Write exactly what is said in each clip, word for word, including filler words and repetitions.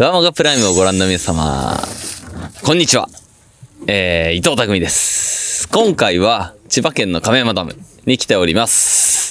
ワマガプライムをご覧の皆様、こんにちは。えー、伊藤匠です。今回は千葉県の亀山ダムに来ております。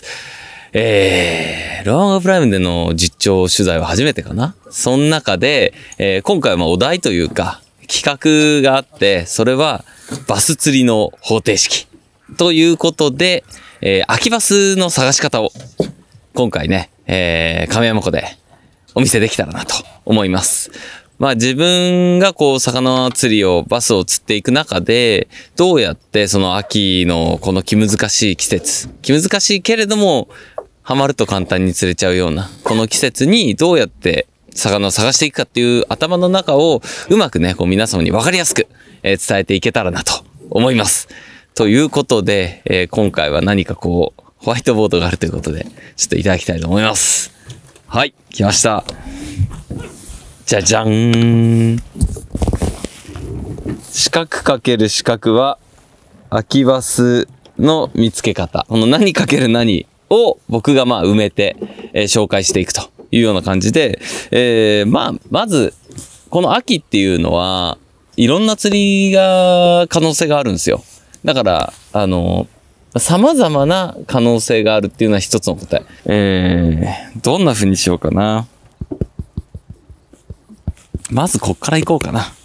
えー、ワマガプライムでの実調取材は初めてかな。その中で、えー、今回はまあお題というか企画があって、それはバス釣りの方程式ということで、えー、空きバスの探し方を今回ね、えー、亀山湖でお見せできたらなと思います。まあ自分がこう魚釣りをバスを釣っていく中で、どうやってその秋のこの気難しい季節、気難しいけれどもハマると簡単に釣れちゃうようなこの季節にどうやって魚を探していくかっていう頭の中をうまくね、こう皆様に分かりやすく、えー、伝えていけたらなと思います。ということで、えー、今回は何かこうホワイトボードがあるということで、ちょっといただきたいと思います。はい、来ました。じゃじゃん。四角かける四角は、空きバスの見つけ方。この何かける何を僕がまあ埋めて、えー、紹介していくというような感じで、えー、まあ、まず、この秋っていうのは、いろんな釣りが可能性があるんですよ。だから、あの、様々な可能性があるっていうのは一つの答え。えー、どんな風にしようかな。まずこっから行こうかな。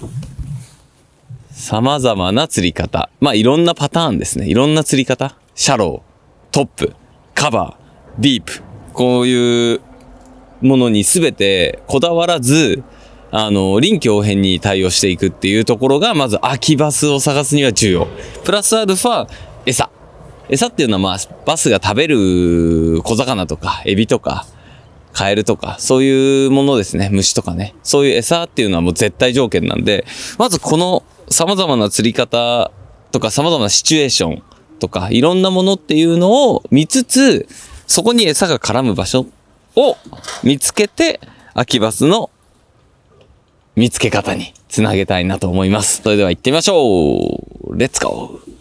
様々な釣り方。まあいろんなパターンですね。いろんな釣り方。シャロー、トップ、カバー、ディープ。こういうものに全てこだわらず、あの、臨機応変に対応していくっていうところが、まず空きバスを探すには重要。プラスアルファ、餌。餌っていうのはまあ、バスが食べる小魚とか、エビとか、カエルとか、そういうものですね。虫とかね。そういう餌っていうのはもう絶対条件なんで、まずこの様々な釣り方とか様々なシチュエーションとか、いろんなものっていうのを見つつ、そこに餌が絡む場所を見つけて、空きバスの見つけ方につなげたいなと思います。それでは行ってみましょう。レッツゴー。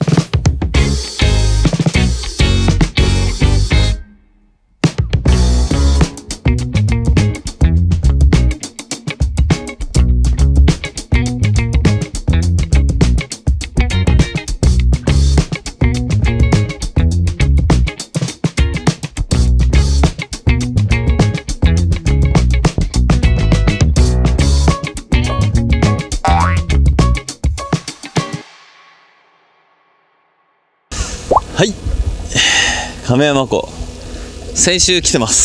はい。亀山湖。先週来てます。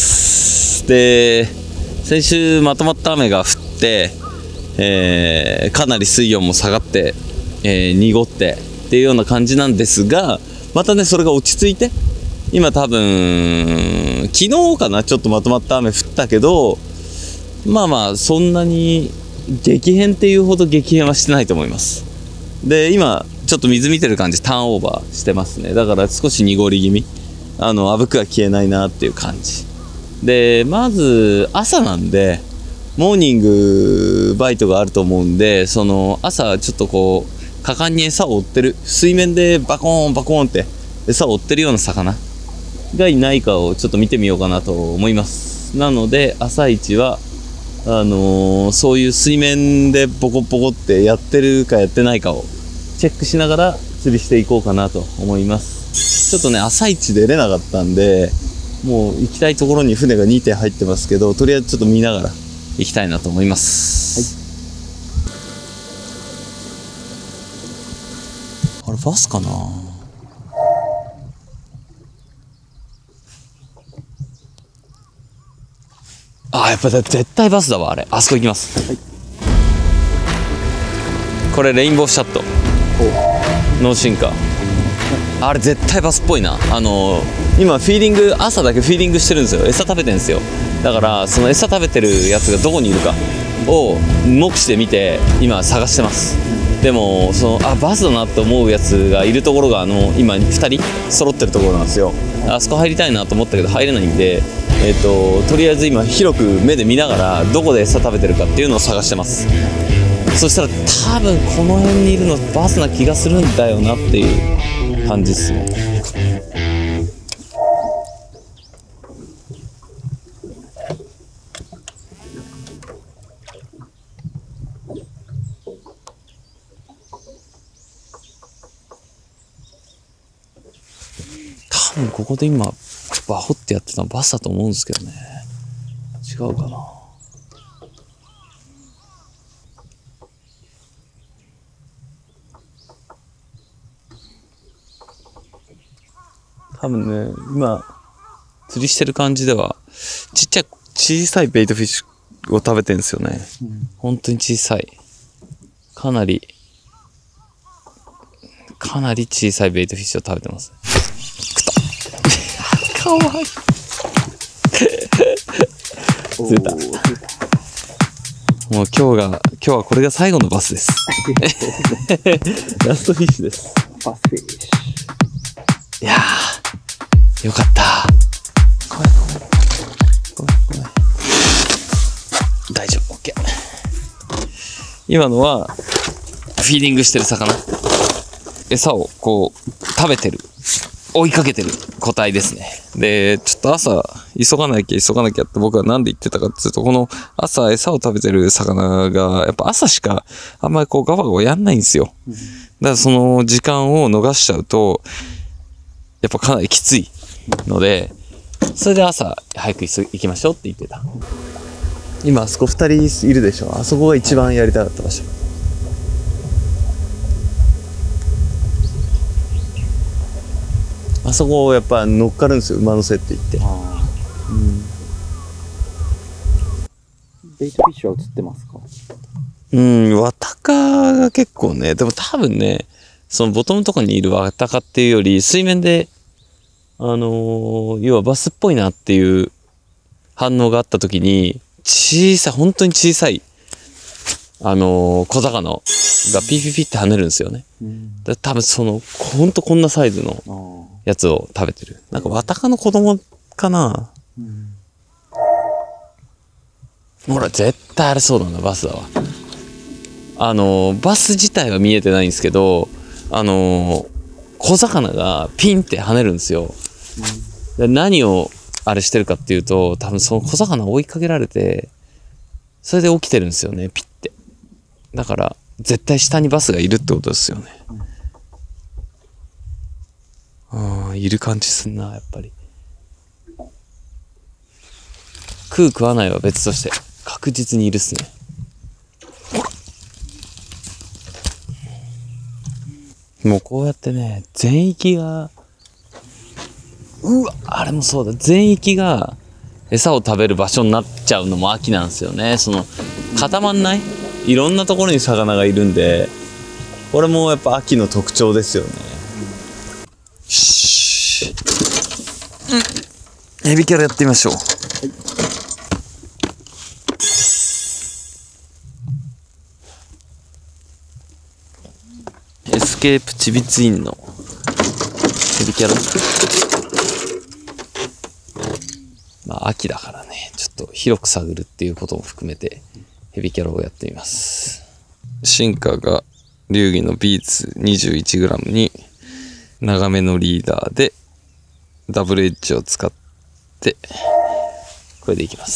で、先週まとまった雨が降って、えー、かなり水温も下がって、えー、濁ってっていうような感じなんですが、またね、それが落ち着いて、今多分、昨日かな、ちょっとまとまった雨降ったけど、まあまあ、そんなに激変っていうほど激変はしてないと思います。で、今、ちょっと水見てる感じ、ターンオーバーしてますね。だから少し濁り気味。あの、あぶくは消えないなっていう感じ。で、まず、朝なんで、モーニングバイトがあると思うんで、その、朝ちょっとこう、果敢に餌を追ってる。水面でバコーンバコーンって餌を追ってるような魚がいないかをちょっと見てみようかなと思います。なので、朝一は、あのー、そういう水面でボコボコってやってるかやってないかをチェックしながら釣りしていこうかなと思います。ちょっとね、朝一出れなかったんで、もう行きたいところに船がにてん入ってますけど、とりあえずちょっと見ながら行きたいなと思います。はい、あれバスかな。あ、やっぱ絶対バスだわ、あれ。あそこ行きます。はい、これレインボーシャット。ノーシンカー。あれ絶対バスっぽいな。あのー、今フィーディング、朝だけフィーディングしてるんですよ。餌食べてるんですよ。だからその餌食べてるやつがどこにいるかを目視で見て今探してます。でもそのあバスだなって思うやつがいるところがあの今ふたり揃ってるところなんですよ。あそこ入りたいなと思ったけど入れないんで、えーと、とりあえず今広く目で見ながらどこで餌食べてるかっていうのを探してます。そしたら多分この辺にいるのバスな気がするんだよなっていう感じですね。 分ここで今バホってやってたのバスだと思うんですけどね。違うかな。多分ね、今釣りしてる感じではちっちゃい小さいベイトフィッシュを食べてるんですよね、うん、本当に小さい、かなりかなり小さいベイトフィッシュを食べてます。くたかわいい釣れた。もう今日が今日はこれが最後のバスですラストフィッシュです。 バスフィッシュ。いやーよかった。ごめんごめんごめんごめん、大丈夫、 OK。 今のはフィーディングしてる魚、餌をこう食べてる、追いかけてる個体ですね。でちょっと朝急がなきゃ急がなきゃって僕はなんで言ってたかっていうと、この朝餌を食べてる魚がやっぱ朝しかあんまりこうガバガバやんないんですよ。だからその時間を逃しちゃうとやっぱかなりきついので、それで朝早く行きましょうって言ってた。今あそこふたりいるでしょ。あそこが一番やりたかった場所。あそこをやっぱ乗っかるんですよ、馬の背って言って。あ、うん、 ベイトフィッシュは映ってますか？ うん、ワタカが結構ね、でも多分ね、そのボトムとかにいるワタカっていうより水面であのー、要はバスっぽいなっていう反応があった時に、小さい、本当に小さいあのー、小魚がピーピーピーって跳ねるんですよね。うん、だ多分そのほんとこんなサイズのやつを食べてる。なんかワタカの子供かな、うん、ほら絶対あれそうだな、バスだわ。あのー、バス自体は見えてないんですけど、あのー、小魚がピンって跳ねるんですよ。うん、で何をあれしてるかっていうと、多分その小魚追いかけられてそれで起きてるんですよね、ピッて。だから絶対下にバスがいるってことですよね。うん、いる感じすんな、やっぱり。食う食わないは別として確実にいるっすね。もうこうやってね、全域が、うわ、あれもそうだ、全域が餌を食べる場所になっちゃうのも秋なんですよね。その固まんない、いろんなところに魚がいるんで、これもやっぱ秋の特徴ですよね。よし、うん、エビキャラやってみましょう。はい、エスケープチビツインのエビキャラ。まあ秋だからね、ちょっと広く探るっていうことも含めてヘビキャラをやってみます。進化が流儀のビーツ にじゅういちグラム に長めのリーダーでダブルエッジを使ってこれでいきます。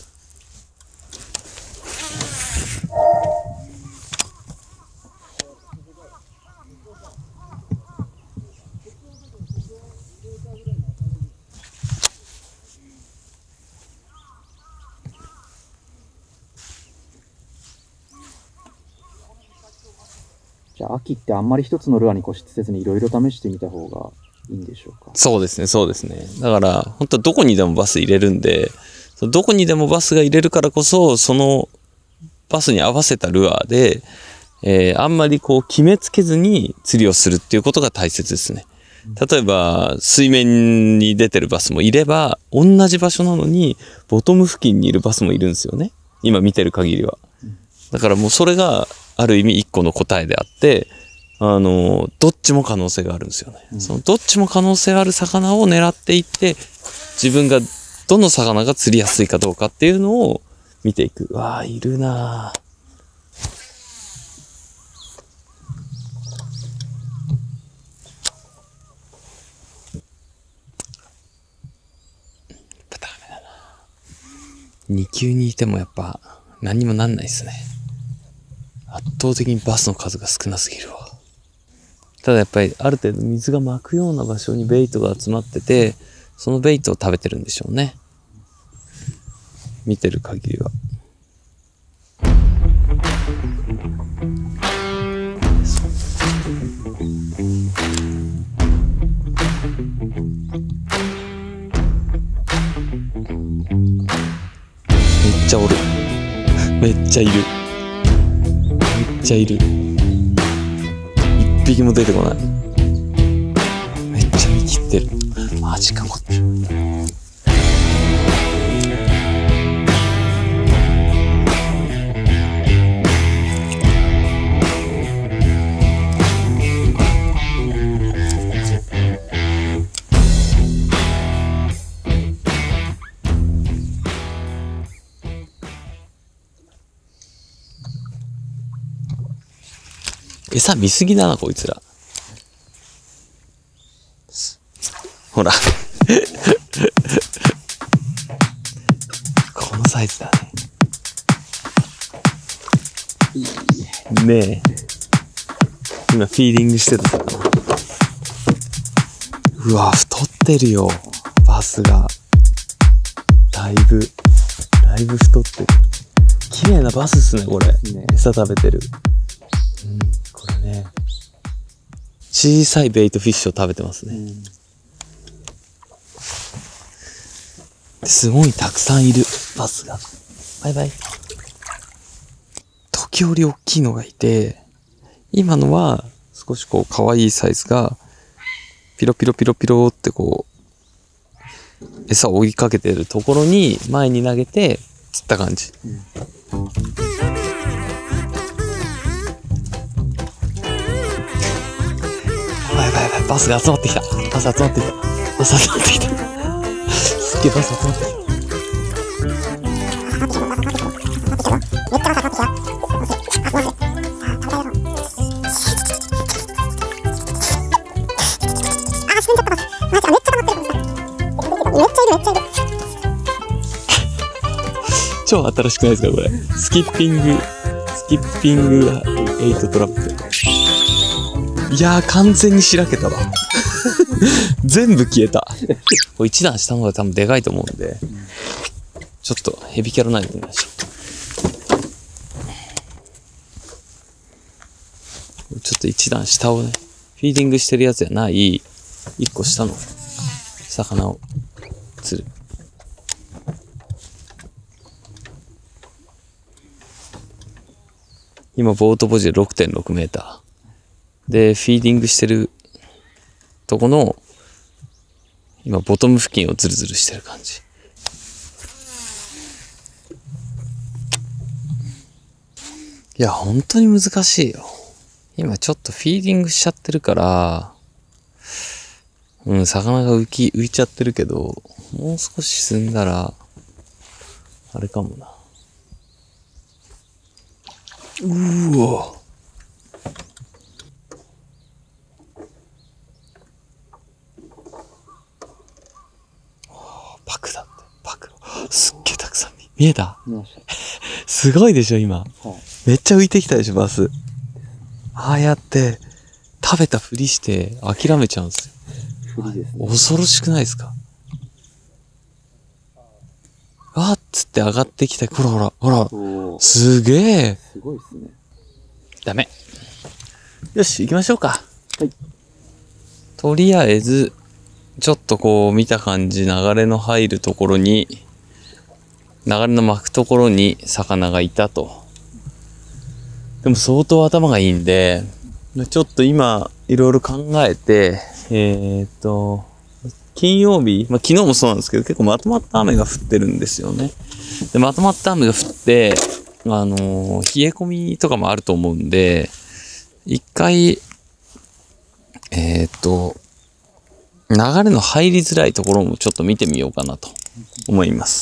じゃあ秋ってあんまり一つのルアーに固執せずにいろいろ試してみた方がいいんでしょうか？ そうですね、そうですね。だから本当どこにでもバス入れるんで、どこにでもバスが入れるからこそ、そのバスに合わせたルアーで、えー、あんまりこう決めつけずに釣りをするっていうことが大切ですね。例えば水面に出てるバスもいれば、同じ場所なのにボトム付近にいるバスもいるんですよね、今見てる限りは。だからもうそれがある意味一個の答えであって、あのどっちも可能性があるんですよね。うん、そのどっちも可能性ある魚を狙っていって、自分がどの魚が釣りやすいかどうかっていうのを見ていく。うわー、いるなー。に級にいてもやっぱ何にもなんないですね。圧倒的にバスの数が少なすぎるわ。 ただやっぱりある程度水が巻くような場所にベイトが集まってて、そのベイトを食べてるんでしょうね。見てる限りは。めっちゃおる。めっちゃいる。めっちゃいる。一匹も出てこない。めっちゃ見切ってる。マジかこっち。餌見すぎだなこいつら。ほらこのサイズだね。ねえ、今フィーディングしてた魚。うわ太ってるよバスが。だいぶだいぶ太ってる。綺麗なバスっすねこれ。ね、餌食べてる。うん、これね、小さいベイトフィッシュを食べてますね。うん、すごいたくさんいるバスが。バイバイ。時折大きいのがいて、今のは少しこう可愛いサイズがピロピロピロピロってこう餌を追いかけてるところに前に投げて釣った感じ。うん、バスが集まってきた。バス集まってきた。バス集まってきた。すっげえバス集まってきた。超新しくないですかこれ。スキッピング、スキッピングエイトトラップ。いやー完全にしらけたわ全部消えた。これ一段下の方が多分でかいと思うんで、ちょっとヘビキャラないでみましょう。ちょっと一段下をね、フィーディングしてるやつじゃない一個下の魚を釣る。今ボートポジで ろくてんろくメーターで、フィーディングしてるとこの、今、ボトム付近をズルズルしてる感じ。いや、本当に難しいよ。今ちょっとフィーディングしちゃってるから、うん、魚が浮き、浮いちゃってるけど、もう少し進んだら、あれかもな。うーわ。パクだって、パク。すっげえたくさん見えた？すごいでしょ、今。はい、めっちゃ浮いてきたでしょ、バス。ああやって、食べたふりして諦めちゃうんですよ。ふりですね。恐ろしくないですか？わっつって上がってきた。ほらほら、ほら。すげえ。 すごいっすね。 ダメ。よし、行きましょうか。 はい。 とりあえず、ちょっとこう見た感じ、流れの入るところに、流れの巻くところに魚がいたと。でも相当頭がいいんで、ちょっと今、いろいろ考えて、えーっと、金曜日、まあ、昨日もそうなんですけど、結構まとまった雨が降ってるんですよね。で、まとまった雨が降って、あのー、冷え込みとかもあると思うんで、一回、えーっと、流れの入りづらいところもちょっと見てみようかなと思います。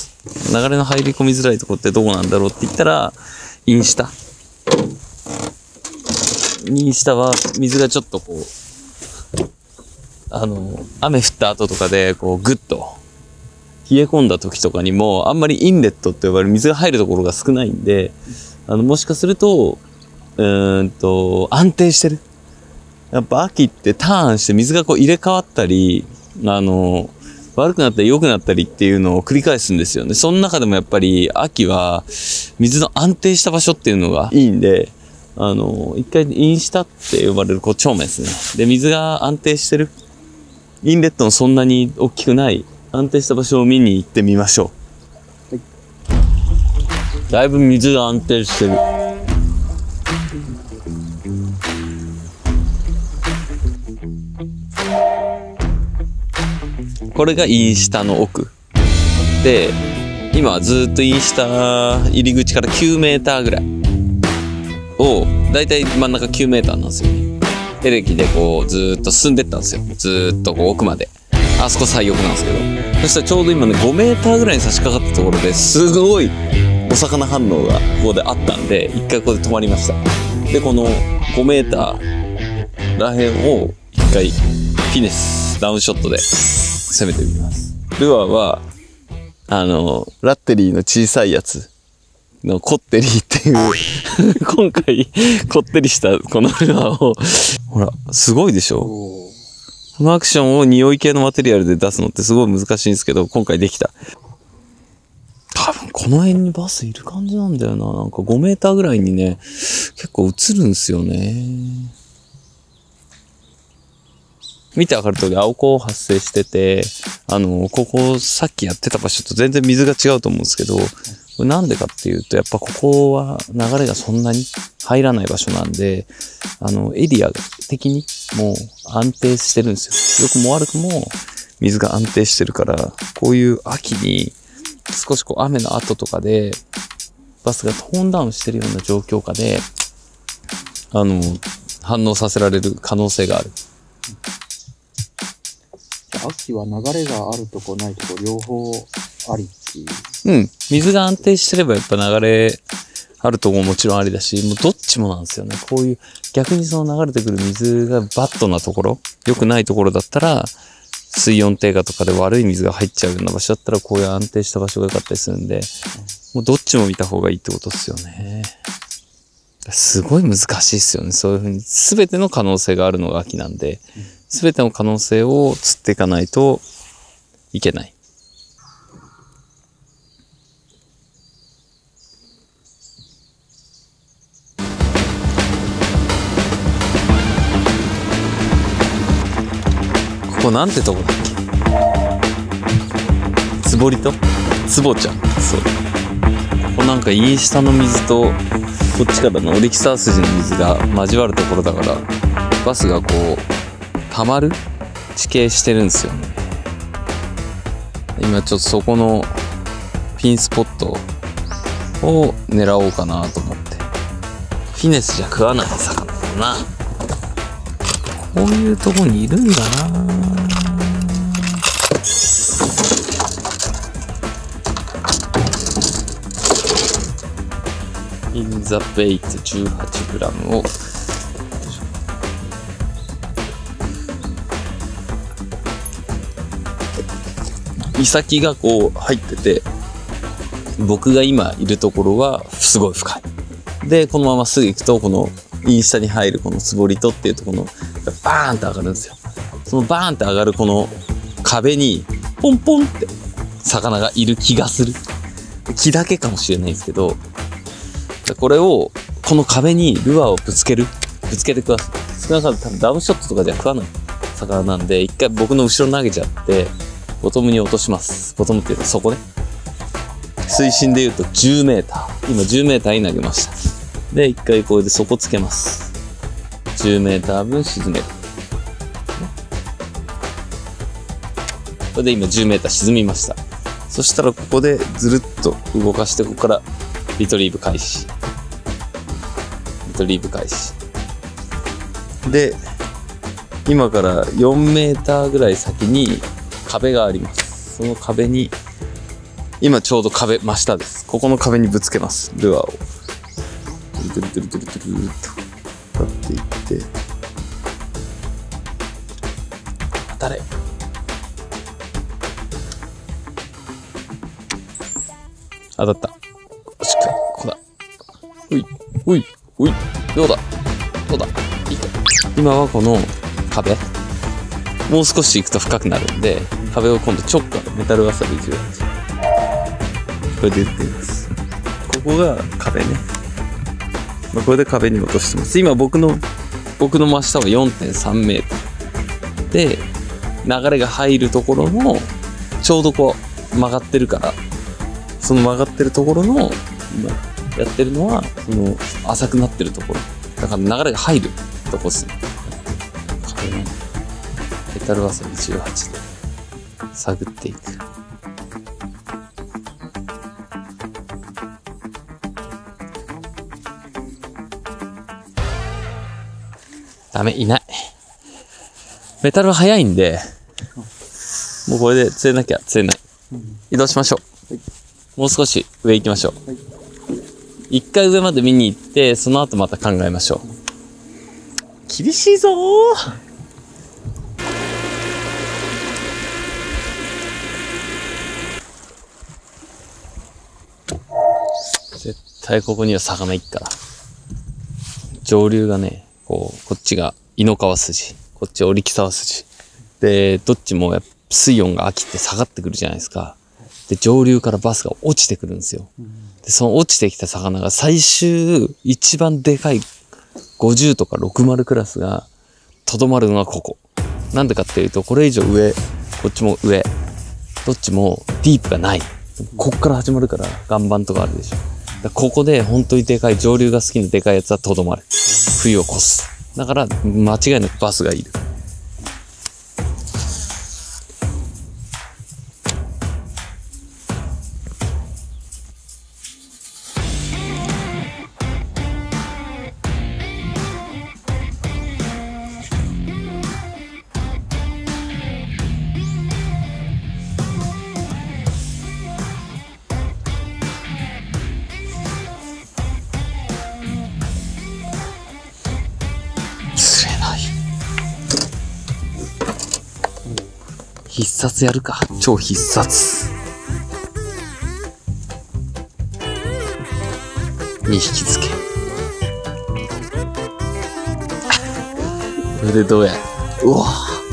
流れの入り込みづらいところってどこなんだろうって言ったら、インスタ。インスタは水がちょっとこう、あの、雨降った後とかで、こう、ぐっと、冷え込んだ時とかにも、あんまりインレットって呼ばれる水が入るところが少ないんで、あの、もしかすると、うーんと、安定してる。 やっぱ秋ってターンして水がこう入れ替わったり、あの、悪くなったり良くなったりっていうのを繰り返すんですよね。その中でもやっぱり秋は水の安定した場所っていうのがいいんで、あの、一回インシタって呼ばれるこう長面ですね。で、水が安定してる。インレットのそんなに大きくない安定した場所を見に行ってみましょう。はい、だいぶ水が安定してる。これがインシタの奥で、今はずっとインシタ入り口からきゅうメーターぐらいを、だいたい真ん中きゅうメーターなんですよね。エレキでこうずっと進んでったんですよ。ずっとこう奥まで。あそこ最奥なんですけど、そしたらちょうど今ねごメーターぐらいに差し掛かったところですごいお魚反応がここであったんで、一回ここで止まりました。でこのごメーターらへんを一回フィネスダウンショットで攻めてみます。ルアーはあのラッテリーの小さいやつのコッテリーっていう今回こってりしたこのルアーをほらすごいでしょ。このアクションを匂い系のマテリアルで出すのってすごい難しいんですけど、今回できた。多分この辺にバスいる感じなんだよな。なんかごメーターぐらいにね結構映るんですよね。見てわかる通り青子発生してて、あのここさっきやってた場所と全然水が違うと思うんですけど、これなんでかっていうとやっぱここは流れがそんなに入らない場所なんで、あのエリア的にもう安定してるんですよ。良くも悪くも水が安定してるから、こういう秋に少しこう雨の後とかでバスがトーンダウンしてるような状況下であの反応させられる可能性がある。 秋は流れがあるとこないとこ両方ありっていう。 うん。水が安定してればやっぱ流れあるとこももちろんありだし、もうどっちもなんですよね。こういう逆にその流れてくる水がバッドなところ、良くないところだったら、水温低下とかで悪い水が入っちゃうような場所だったら、こういう安定した場所が良かったりするんで、もうどっちも見た方がいいってことですよね。すごい難しいですよね。そういうふうに全ての可能性があるのが秋なんで、全ての可能性を釣っていかないといけない。ここなんてとこだっけ？つぼりとつぼちゃん。そう。ここなんかインシタの水とこっちからのオリキサー筋の水が交わるところだから、バスがこう溜まる地形してるんですよね。今ちょっとそこのピンスポットを狙おうかなと思って。フィネスじゃ食わない魚だな。こういうとこにいるんだな。インザベイツ じゅうはちグラム を岬がこう入ってて、僕が今いるところはすごい深い。でこのまますぐ行くとこのインスタに入るこのつぼりとっていうところのバーンって上がるんですよ。そのバーンって上がるこの壁にポンポンって魚がいる気がする。気だけかもしれないですけど、これをこの壁にルアーをぶつけるぶつけてください。少なからず多分ダウンショットとかじゃ食わない魚なんで、一回僕の後ろ投げちゃってボトムに落とします。ボトムっていうとそこね。水深でいうとじゅうメーター、今じゅうメーターに投げました。で一回これで底つけます。じゅうメーター分沈める。これで今じゅうメーター沈みました。そしたらここでずるっと動かして、ここからリトリーブ開始。リトリーブ開始。で、今からよんメーターぐらい先に壁があります。その壁に、今ちょうど壁、真下です。ここの壁にぶつけます。ルアーを。ドゥルドゥルドゥルドゥルドゥルと立っていって。当たれ。当たった。しっかり、ここだ。おい、おい、おい、どうだどうだいき。今はこの壁、もう少し行くと深くなるんで、壁を今度直下メタルわさびじゅうはち、これで打ってみます。ここが壁ね。まあ、これで壁に落としてます。今僕の僕の真下は よんてんさんメートルで、流れが入るところのちょうどこう曲がってるから、その曲がってるところの今やってるのはその浅くなってるところだから、流れが入るとこですね。壁のメタルわさびじゅうはちで探っていく。ダメ、いない。メタルは速いんで、もうこれで釣れなきゃ釣れない。移動しましょう。もう少し上行きましょう。一回上まで見に行って、その後また考えましょう。厳しいぞー。絶対ここには魚いっから。上流がね、こう、こっちが井の川筋、こっち織木沢筋。で、どっちもやっぱ水温が秋って下がってくるじゃないですか。で、上流からバスが落ちてくるんですよ。で、その落ちてきた魚が最終、一番でかいごじゅうとかろくじゅうクラスがとどまるのがここ。なんでかっていうと、これ以上上、こっちも上、どっちもディープがない。こっから始まるから岩盤とかあるでしょ。だここで本当にでかい、上流が好きなでかいやつはとどまる。冬を越す。だから間違いなくバスがいる。必殺やるか。超必殺。にひきつけ。これでどうや。うわ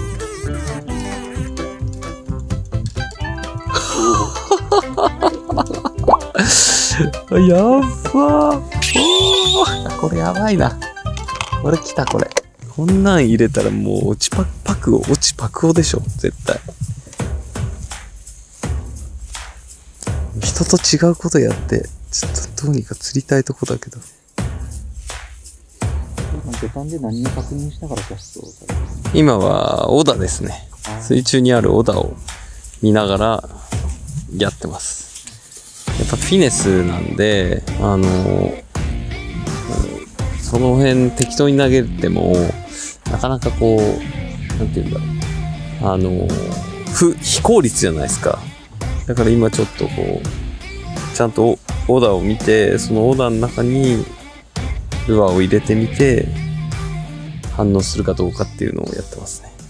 やっばー。これやばいな。これ来たこれ。こんなん入れたらもう落ちパクパクを落ちパクオでしょ絶対。人と違うことやってちょっとどうにか釣りたいとこだけど。 魚探で何を確認しながらキャストをされます？ 今はオダですね。水中にあるオダを見ながらやってます。やっぱフィネスなんで、あのその辺適当に投げてもなかなかこうなんて言うんだろう、あの不非効率じゃないですか。だから今ちょっとこうちゃんとオダを見て、そのオダの中にルアーを入れてみて反応するかどうかっていうのをやってますね。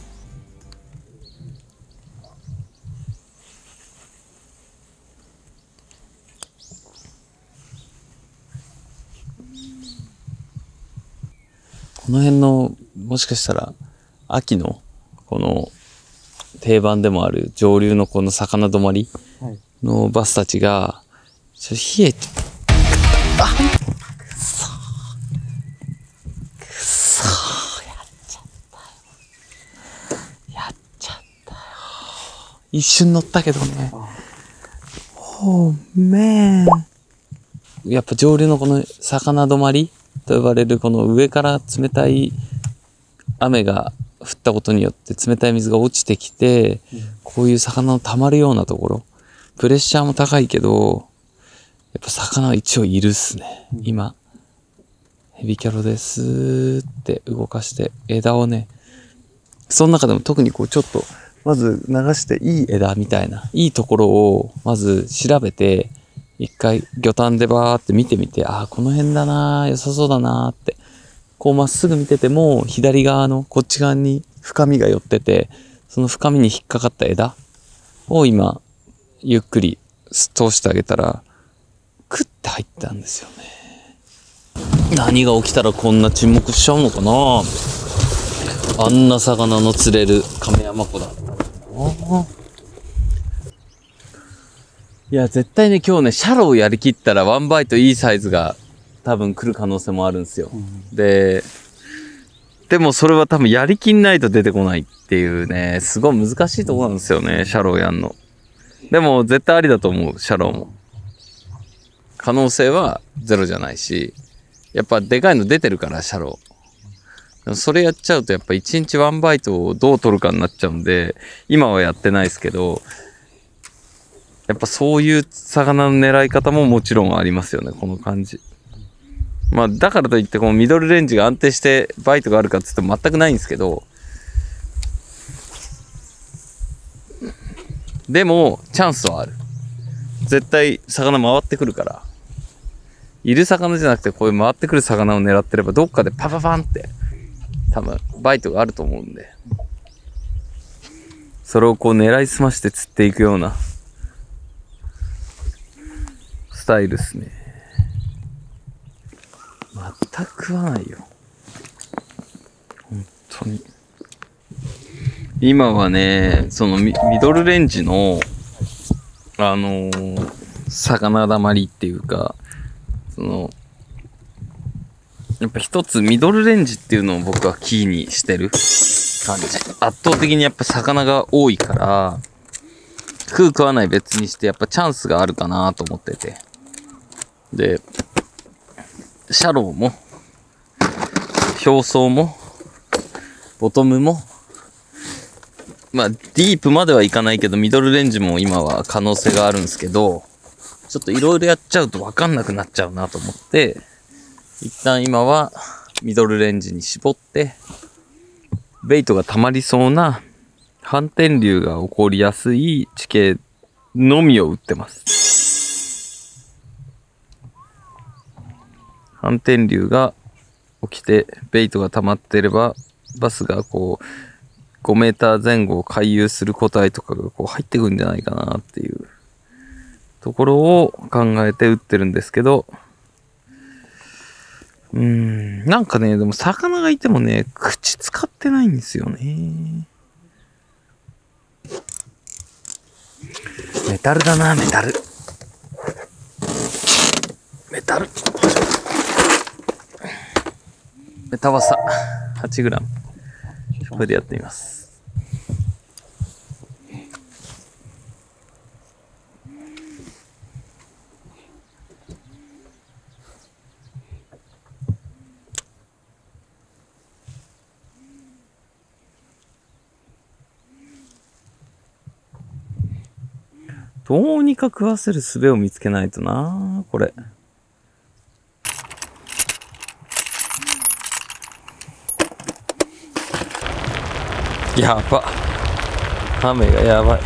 この辺のもしかしたら秋のこの定番でもある上流のこの魚止まりのバスたちがちょっと冷えて、あくそくそやっちゃったよやっちゃったよ。一瞬乗ったけどね。おーめーやっぱ上流のこの魚止まりと呼ばれるこの上から冷たい雨が降ったことによって冷たい水が落ちてきて、こういう魚の溜まるようなところ、プレッシャーも高いけどやっぱ魚は一応いるっすね。今ヘビキャロですって動かして枝をね、その中でも特にこうちょっとまず流していい枝みたいないいところをまず調べて、一回魚探でバーって見てみて、ああこの辺だなー良さそうだなーってこうまっすぐ見てても左側のこっち側に深みが寄ってて、その深みに引っかかった枝を今ゆっくり通してあげたらクッて入ったんですよね。 何が起きたらこんな沈黙しちゃうのかな。あんな魚の釣れる亀山湖だったの。いや、絶対ね、今日ね、シャロをやりきったらワンバイトいいサイズが多分来る可能性もあるんですよ。うん、で、でもそれは多分やりきんないと出てこないっていうね、すごい難しいところなんですよね、シャローやんの。でも絶対ありだと思う、シャローも。可能性はゼロじゃないし、やっぱでかいの出てるから、シャロー。それやっちゃうとやっぱいちにちワンバイトをどう取るかになっちゃうんで、今はやってないですけど、やっぱそういう魚の狙い方ももちろんありますよね、この感じ。まあだからといってこのミドルレンジが安定してバイトがあるかって言っても全くないんですけど、でもチャンスはある。絶対魚回ってくるから、いる魚じゃなくてこういう回ってくる魚を狙ってればどっかでパパパンって多分バイトがあると思うんで、それをこう狙いすまして釣っていくようなスタイルですね。全く食わないよ。本当に。今はね、そのミ、ミドルレンジの、あのー、魚だまりっていうか、その、やっぱ一つミドルレンジっていうのを僕はキーにしてる感じ。圧倒的にやっぱ魚が多いから、食う食わない別にしてやっぱチャンスがあるかなと思ってて。で、シャローも、表層も、ボトムも、まあ、ディープまではいかないけど、ミドルレンジも今は可能性があるんですけど、ちょっといろいろやっちゃうとわかんなくなっちゃうなと思って、一旦今はミドルレンジに絞って、ベイトが溜まりそうな反転流が起こりやすい地形のみを打ってます。反転流が起きてベイトが溜まっていればバスがこうごメーター前後を回遊する個体とかがこう入ってくるんじゃないかなっていうところを考えて打ってるんですけど、うーんなんかね、でも魚がいてもね口使ってないんですよね。メタルだな、メタルメタルメタバサ はちグラム これでやってみます。どうにか食わせる術を見つけないとな、これ。やば。雨がやばい。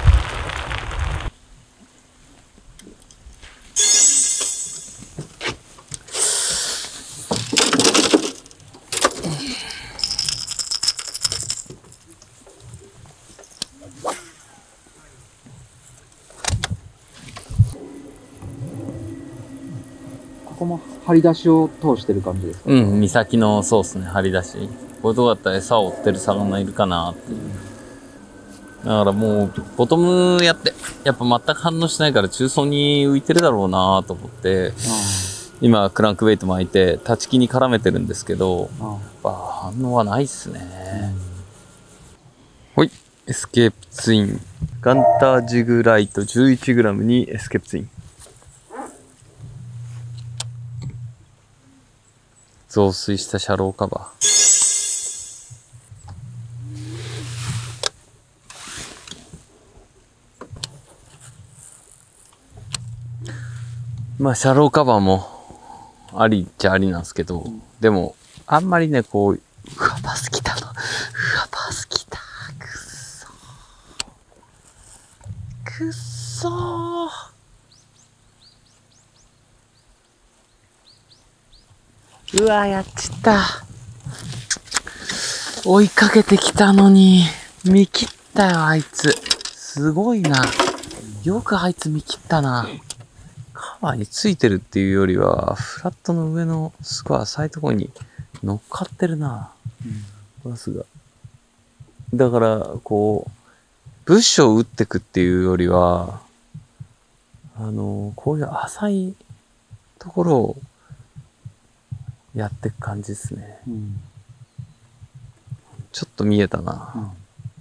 ここも張り出しを通してる感じですか？ うん、岬のそうですね、張り出し。これどうやったら餌を追ってる魚いるかなっていう。だからもう、ボトムやって、やっぱ全く反応しないから中層に浮いてるだろうなと思って、今クランクベイト巻いて、立ち木に絡めてるんですけど、やっぱ反応はないっすね。ほい、エスケープツイン。ガンタージグライト じゅういちグラム にエスケープツイン。増水したシャローカバー。まあ、シャローカバーもありっちゃありなんですけど、うん、でも、あんまりね、こう、うわ、バス来たの。うわ、バス来た。くっそー。くっそー。うわ、やっちった。追いかけてきたのに、見切ったよ、あいつ。すごいな。よくあいつ見切ったな。かバーについてるっていうよりは、フラットの上のすごい浅いところに乗っかってるな、うん、バスが。だから、こう、ブッシュを打ってくっていうよりは、あの、こういう浅いところをやっていく感じですね。うん、ちょっと見えたな。うん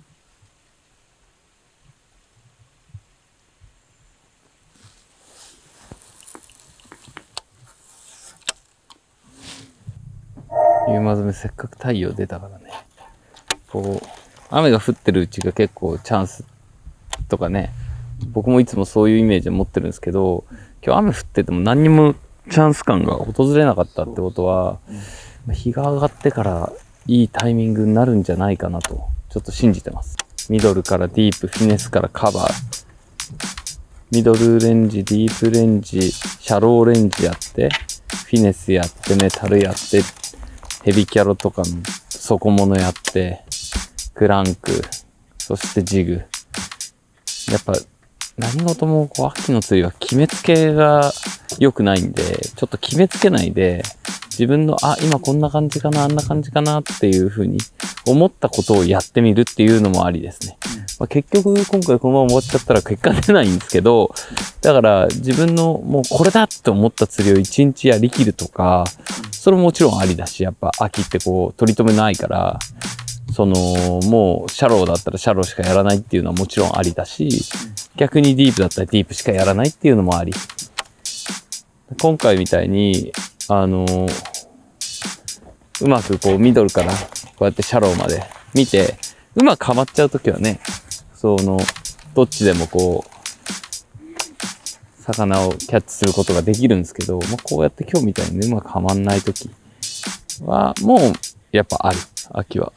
夕間詰めせっかく太陽出たからね。こう、雨が降ってるうちが結構チャンスとかね、僕もいつもそういうイメージを持ってるんですけど、今日雨降ってても何にもチャンス感が訪れなかったってことは、日が上がってからいいタイミングになるんじゃないかなと、ちょっと信じてます。ミドルからディープ、フィネスからカバー。ミドルレンジ、ディープレンジ、シャローレンジやって、フィネスやって、メタルやって、ヘビキャロとかの底物やって、クランク、そしてジグ。やっぱ何事もこう秋の釣りは決めつけが良くないんで、ちょっと決めつけないで、自分の、あ、今こんな感じかな、あんな感じかなっていう風に思ったことをやってみるっていうのもありですね。まあ、結局今回このまま終わっちゃったら結果出ないんですけど、だから自分のもうこれだって思った釣りを一日やりきるとか、それももちろんありだし、やっぱ秋ってこう取り留めないから、そのもうシャローだったらシャローしかやらないっていうのはもちろんありだし、逆にディープだったらディープしかやらないっていうのもあり。今回みたいに、あの、うまくこうミドルからこうやってシャローまで見て、うまくはまっちゃうときはね、その、どっちでもこう、魚をキャッチすることができるんですけど、まあ、こうやって今日みたいにね、うまくはまんないときは、もう、やっぱある、秋は。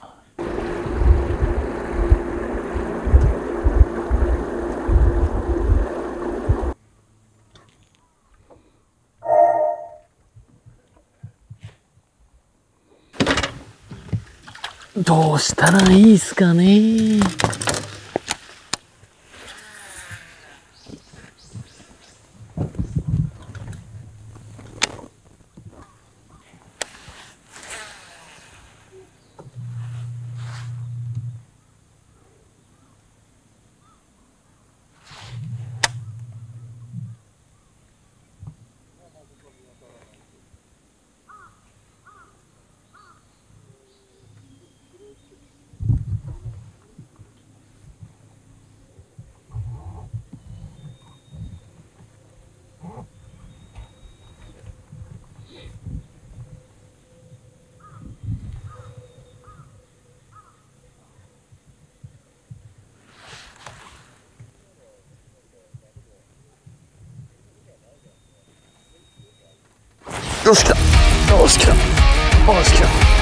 どうしたらいいっすかね。よし来た、よし来た、よし来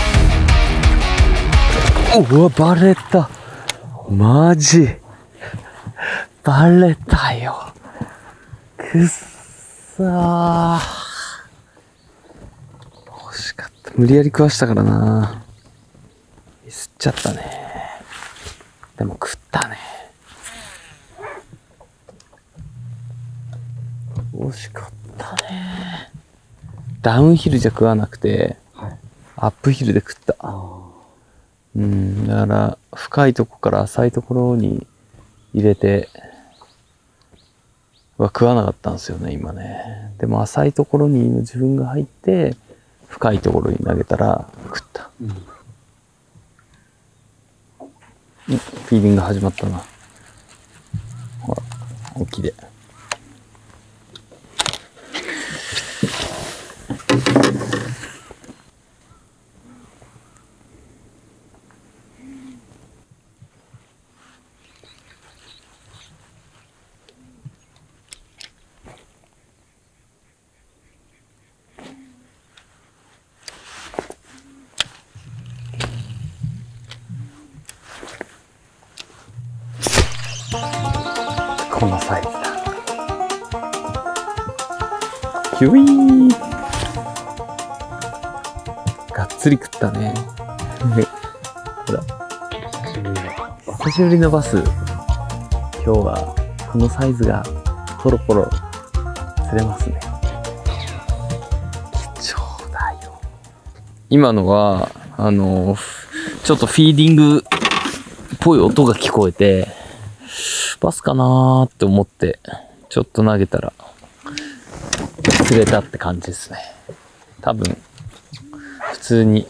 た。うわ、バレた。マジバレたよ。くっさー、惜しかった。無理やり食わしたからな。ミスっちゃったね。でも食ったね。惜しかったね。ダウンヒルじゃ食わなくて、はい、アップヒルで食った。うん、だから深いとこから浅いところに入れては食わなかったんですよね、今ね。でも浅いところに自分が入って深いところに投げたら食った。うん、フィーディング始まったな。ほら、沖で。このサイズだ。キュイー、がっつり食ったね。ほら、久しぶりのバス。今日はこのサイズがポロポロ釣れますね。 今のは、あの、ちょっとフィーディングっぽい音が聞こえて、バスかなーって思って、ちょっと投げたら、釣れたって感じですね。多分、普通に、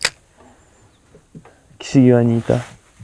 岸際にいた。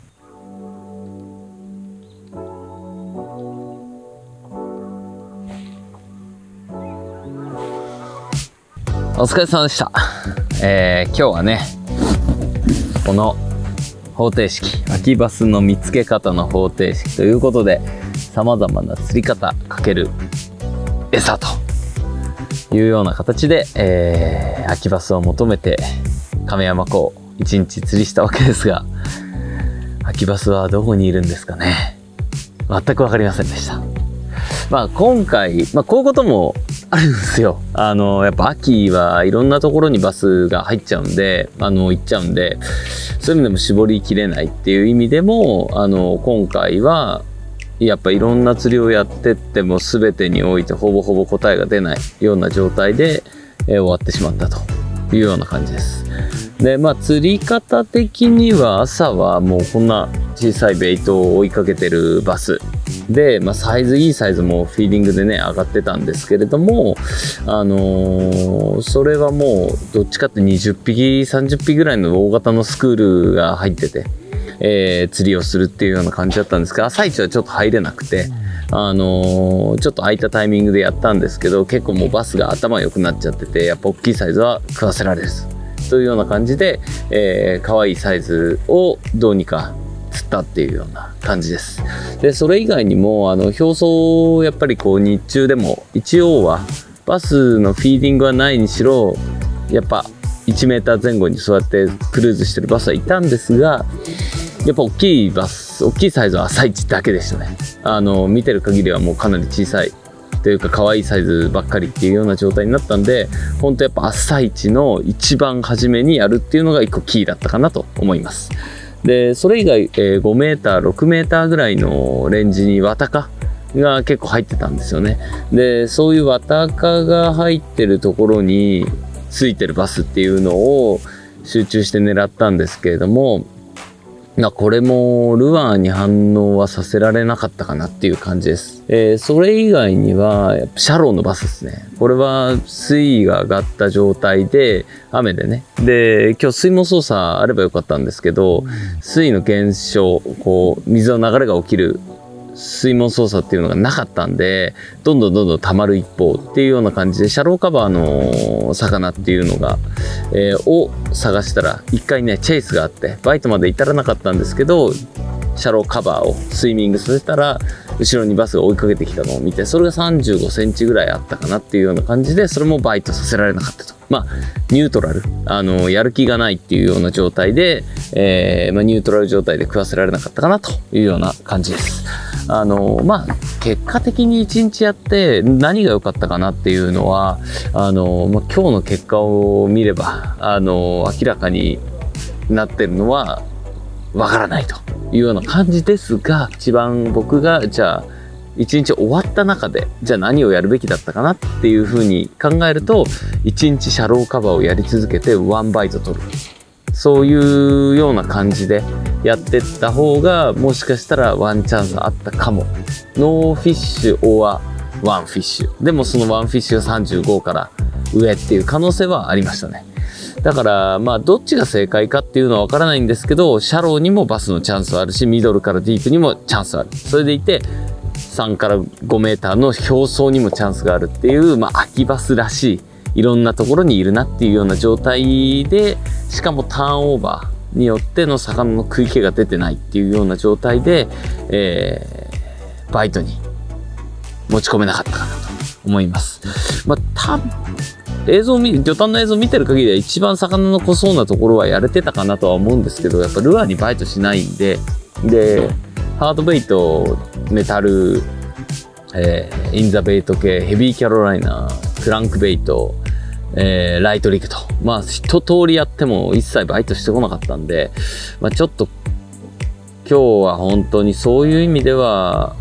お疲れ様でした。えー、今日はね、この方程式、秋バスの見つけ方の方程式ということで、様々な釣り方×餌というような形で、えー、秋バスを求めて亀山湖を一日釣りしたわけですが、秋バスはどこにいるんですかね。全くわかりませんでした。まあ今回、まあこういうこともあるんですよ。あの、やっぱ秋はいろんなところにバスが入っちゃうんで、あの、行っちゃうんで、そういう意味でも絞りきれないっていう意味でも、あの、今回は、やっぱいろんな釣りをやってっても全てにおいてほぼほぼ答えが出ないような状態で、えー、終わってしまったというような感じです。で、まあ釣り方的には朝はもうこんな小さいベイトを追いかけてるバス。で、まあ、サイズ、いいサイズもフィーディングでね、上がってたんですけれども、あのー、それはもう、どっちかってにじゅっぴき、さんじゅっぴきぐらいの大型のスクールが入ってて、えー、釣りをするっていうような感じだったんですけど、朝一はちょっと入れなくて、あのー、ちょっと空いたタイミングでやったんですけど、結構もうバスが頭良くなっちゃってて、やっぱ大きいサイズは食わせられるというような感じで、えー、可愛いサイズをどうにか釣ったっていうような感じです。で、それ以外にも、あの、表層、やっぱりこう、日中でも、一応は、バスのフィーディングはないにしろ、やっぱ、いちメーター前後にそうやってクルーズしてるバスはいたんですが、やっぱ大きいバス、大きいサイズは朝一だけでしたね。あの、見てる限りはもうかなり小さい、というか可愛いサイズばっかりっていうような状態になったんで、本当やっぱ朝一の一番初めにやるっていうのが一個キーだったかなと思います。で、それ以外、えー、ごメーター、ろくメーターぐらいのレンジにワタカが結構入ってたんですよね。で、そういうワタカが入ってるところについてるバスっていうのを集中して狙ったんですけれども、まあこれもルアーに反応はさせられなかったかなっていう感じです。えー、それ以外には、やっぱシャローのバスですね。これは水位が上がった状態で、雨でね。で、今日水門操作あればよかったんですけど、水位の減少、こう、水の流れが起きる水門操作っていうのがなかったんで、どんどんどんどん溜まる一方っていうような感じで、シャローカバーの魚っていうのが、えー、を探したら、一回ね、チェイスがあって、バイトまで至らなかったんですけど、シャローカバーをスイミングさせたら、後ろにバスが追いかけてきたのを見て、それがさんじゅうごセンチぐらいあったかなっていうような感じで、それもバイトさせられなかったと。まあ、ニュートラル。あの、やる気がないっていうような状態で、えー、まあ、ニュートラル状態で食わせられなかったかなというような感じです。あの、まあ、結果的に一日やって何が良かったかなっていうのは、あの、まあ、今日の結果を見れば、あの、明らかになってるのはわからないというような感じですが、一番僕が、じゃあ、一日終わった中で、じゃあ何をやるべきだったかなっていうふうに考えると、一日シャローカバーをやり続けてワンバイト取る。そういうような感じでやってった方が、もしかしたらワンチャンスあったかも。ノーフィッシュオアワンフィッシュ。でもそのワンフィッシュがさんじゅうごから上っていう可能性はありましたね。だから、まあ、どっちが正解かっていうのはわからないんですけど、シャローにもバスのチャンスはあるし、ミドルからディープにもチャンスはある。それでいて、さんからごメーターの表層にもチャンスがあるっていう、まあ、秋バスらしい、いろんなところにいるなっていうような状態で、しかもターンオーバーによっての魚の食い気が出てないっていうような状態で、えー、バイトに持ち込めなかったかなと思います。まあ、多分、映像を見、魚探の映像を見てる限りは一番魚の濃そうなところはやれてたかなとは思うんですけど、やっぱルアーにバイトしないんで、で、ハードベイト、メタル、えー、インザベイト系、ヘビーキャロライナー、クランクベイト、えー、ライトリグと。まあ、一通りやっても一切バイトしてこなかったんで、まあちょっと、今日は本当にそういう意味では、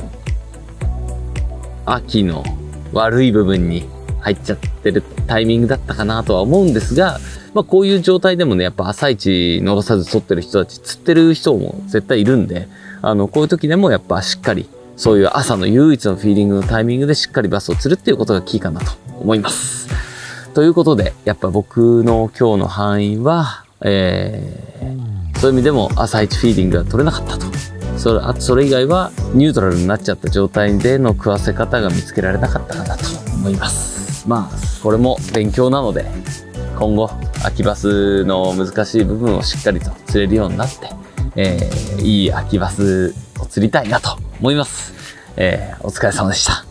秋の悪い部分に入っちゃってるタイミングだったかなとは思うんですが、 まあこういう状態でもね、やっぱ朝一逃さず取ってる人たち、釣ってる人も絶対いるんで、あの、こういう時でもやっぱしっかり、そういう朝の唯一のフィーリングのタイミングでしっかりバスを釣るっていうことがキーかなと思います。ということで、やっぱ僕の今日の範囲は、えー、そういう意味でも朝一フィーリングが取れなかったと。それ、あとそれ以外はニュートラルになっちゃった状態での食わせ方が見つけられなかったかなと思います。まあ、これも勉強なので、今後、秋バスの難しい部分をしっかりと釣れるようになって、えー、いい秋バスを釣りたいなと思います。えー、お疲れ様でした。